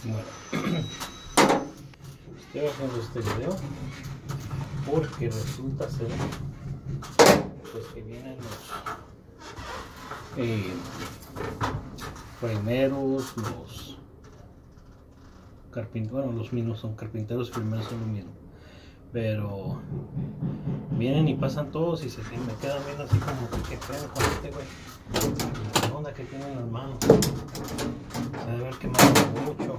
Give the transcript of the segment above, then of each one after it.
Bueno, estoy haciendo este video porque resulta ser pues que vienen los primeros, los carpinteros, bueno, los mismos son carpinteros, primeros son lo mismo, pero vienen y pasan todos y me quedan viendo así como que pedo con este güey, qué onda que tiene en las manos, se debe haber quemado mucho,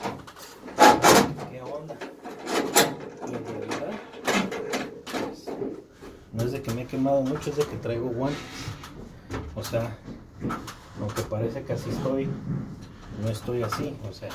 qué onda. Y en realidad pues, no es de que me he quemado mucho, es de que traigo guantes, o sea, aunque parece que así estoy, no estoy así, o sea,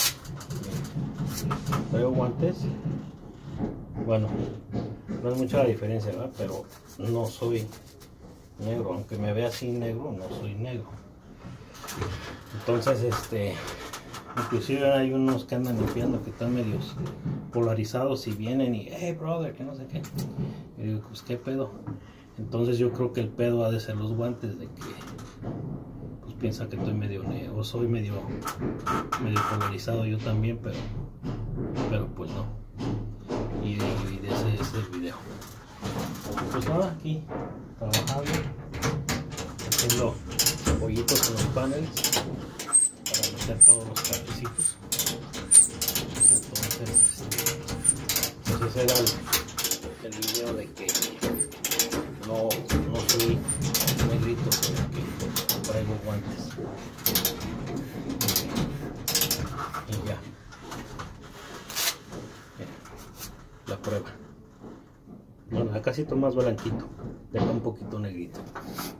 traigo guantes. Bueno, no es mucha la diferencia, ¿verdad? Pero no soy negro, aunque me vea así negro, no soy negro. Entonces, inclusive hay unos que andan limpiando que están medios polarizados y vienen y, hey brother, que no sé qué. Y digo, pues qué pedo. Entonces yo creo que el pedo ha de ser los guantes, de que pues piensa que estoy medio negro, o soy medio polarizado yo también, pero pues no. Y de ese es el video. Pues nada, aquí trabajando, haciendo hoyitos en los paneles para meter todos los partecitos. Entonces, pues ese era el video de que no soy negrito, sino que traigo guantes. Y ya. La prueba. Bueno, acá sí está más blanquito, deja un poquito negrito.